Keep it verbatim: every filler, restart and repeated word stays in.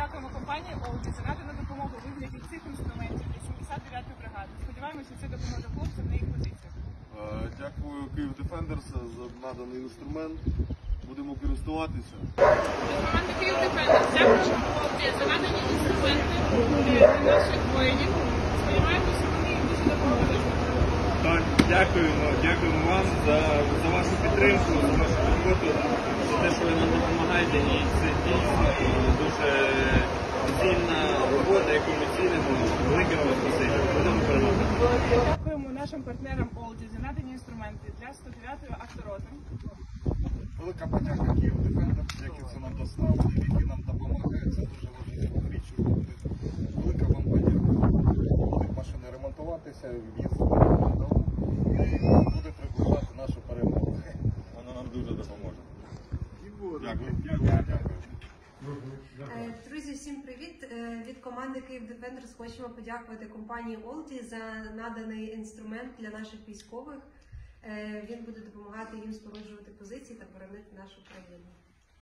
дякуємо компанії «Олді» за надану допомогу у вигляді цих інструментів для сімдесят дев'ятої бригади. Сподіваємося, це допоможе хлопцям на їх позиціях. Дякую Київ Дефендерс за наданий інструмент. Будемо користуватися. Команда Київ Дефендерс, дякуємо «Олді» за надані інструменти для наших воїнів. Сподіваємося, вони їм дуже допоможуть. Так, дякуємо, дякуємо вам за, за вашу підтримку, за вашу роботу, за те, що ви нам допомагаєте. І це дійсно дуже цінна робота, яку ми цінимо. Велике вам спасибі. Будемо перемогти. Дякуємо нашим партнерам «Олді» за надані інструменти для сто дев'ятої автороти. Велика подяка Київ Дефендерс, які це нам доставили, які нам допомагають. Це дуже важлива річ робити. Велика вам подяка. Будуть машини ремонтуватися, їздити на дорогу і буде приближати нашу перемогу. Воно нам дуже допоможе. Дякую. Дякую. Друзі, всім привіт! Від команди Київ Дефендерс хочемо подякувати компанії «Олді» за наданий інструмент для наших військових. Він буде допомагати їм споруджувати позиції та боронити нашу країну.